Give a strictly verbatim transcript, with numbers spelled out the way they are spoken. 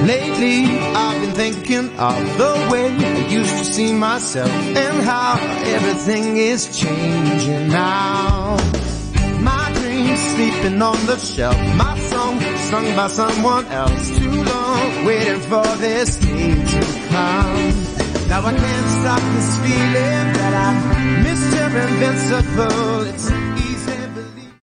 Lately, I've been thinking of the way I used to see myself and how everything is changing now. My dreams sleeping on the shelf, my song sung by someone else. Too long waiting for this day to come. Now I can't stop this feeling that I miss her invincible. It's